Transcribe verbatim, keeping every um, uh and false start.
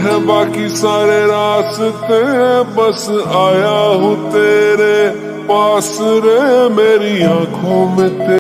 है बाकी सारे रास्ते, बस आया हूँ तेरे पास रे, मेरी आंखों में तेरे